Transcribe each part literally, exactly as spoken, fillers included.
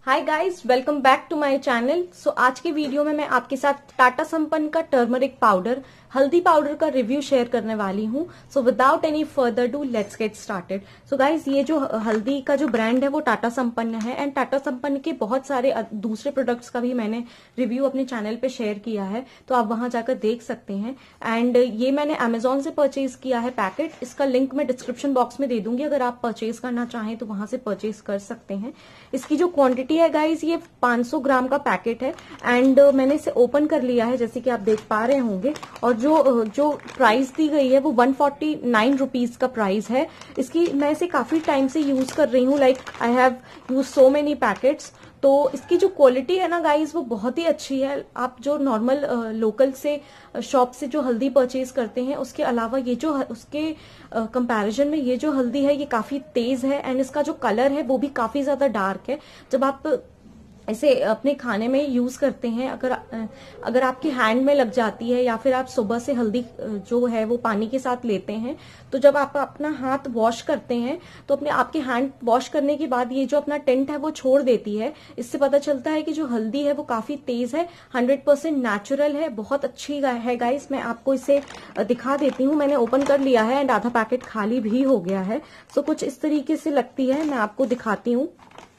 Hi guys, welcome back to my channel. So आज के video में मैं आपके साथ टाटा संपन्न का टर्मरिक पाउडर, हल्दी पाउडर का रिव्यू शेयर करने वाली हूँ। So without any further do let's get started. So guys, ये जो हल्दी का जो ब्रांड है वो टाटा संपन्न है एंड टाटा संपन्न के बहुत सारे दूसरे प्रोडक्ट्स का भी मैंने रिव्यू अपने चैनल पे शेयर किया है, तो आप वहां जाकर देख सकते हैं। एंड ये मैंने अमेजोन से परचेज किया है पैकेट, इसका लिंक मैं डिस्क्रिप्शन बॉक्स में दे दूंगी, अगर आप परचेज करना चाहें तो वहां से परचेज कर सकते हैं। इसकी जो क्वांटिटी है गाइस, ये पाँच सौ ग्राम का पैकेट है एंड मैंने इसे ओपन कर लिया है जैसे कि आप देख पा रहे होंगे। और जो जो प्राइस दी गई है वो वन फोर्टी नाइन रुपीज का प्राइस है इसकी। मैं इसे काफी टाइम से यूज कर रही हूँ, like I have use so many packets. तो इसकी जो क्वालिटी है ना गाइस, वो बहुत ही अच्छी है। आप जो नॉर्मल लोकल से शॉप से जो हल्दी परचेज करते हैं उसके अलावा ये जो उसके कंपैरिजन में ये जो हल्दी है ये काफी तेज है एंड इसका जो कलर है वो भी काफी ज्यादा डार्क है। जब आप इसे अपने खाने में यूज करते हैं, अगर अगर आपके हैंड में लग जाती है या फिर आप सुबह से हल्दी जो है वो पानी के साथ लेते हैं, तो जब आप अपना हाथ वॉश करते हैं तो अपने आपके हैंड वॉश करने के बाद ये जो अपना टेंट है वो छोड़ देती है। इससे पता चलता है कि जो हल्दी है वो काफी तेज है, हंड्रेड परसेंट नेचुरल है, बहुत अच्छी है गाइस। मैं आपको इसे दिखा देती हूँ। मैंने ओपन कर लिया है एंड आधा पैकेट खाली भी हो गया है। सो कुछ इस तरीके से लगती है, मैं आपको दिखाती हूँ।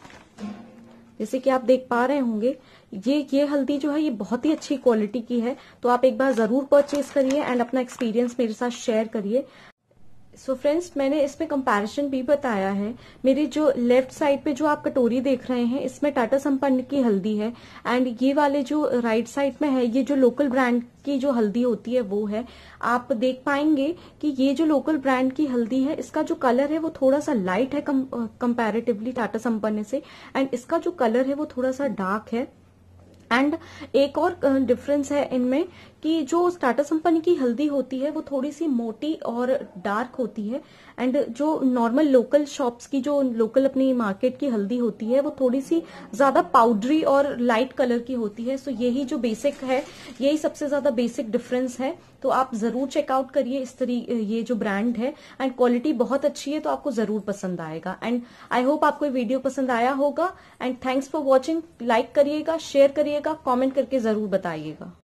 जैसे कि आप देख पा रहे होंगे, ये ये हल्दी जो है ये बहुत ही अच्छी क्वालिटी की है, तो आप एक बार जरूर परचेज करिए एंड अपना एक्सपीरियंस मेरे साथ शेयर करिए। सो so फ्रेंड्स, मैंने इसमें कंपैरिजन भी बताया है। मेरी जो लेफ्ट साइड पे जो आप कटोरी देख रहे हैं इसमें टाटा संपन्न की हल्दी है एंड ये वाले जो राइट साइड में है ये जो लोकल ब्रांड की जो हल्दी होती है वो है। आप देख पाएंगे कि ये जो लोकल ब्रांड की हल्दी है इसका जो कलर है वो थोड़ा सा लाइट है कंपैरेटिवली टाटा संपन्न से, एंड इसका जो कलर है वो थोड़ा सा डार्क है। एंड एक और डिफरेंस है इनमें कि जो टाटा संपन्न की हल्दी होती है वो थोड़ी सी मोटी और डार्क होती है एंड जो नॉर्मल लोकल शॉप्स की जो लोकल अपनी मार्केट की हल्दी होती है वो थोड़ी सी ज्यादा पाउडरी और लाइट कलर की होती है। सो यही जो बेसिक है, यही सबसे ज्यादा बेसिक डिफरेंस है। तो आप जरूर चेकआउट करिए इस तरीके ये जो ब्रांड है, एंड क्वालिटी बहुत अच्छी है, तो आपको जरूर पसंद आएगा। एंड आई होप आपको ये वीडियो पसंद आया होगा and thanks for watching. Like करिएगा, शेयर करिएगा, कॉमेंट करके जरूर बताइएगा।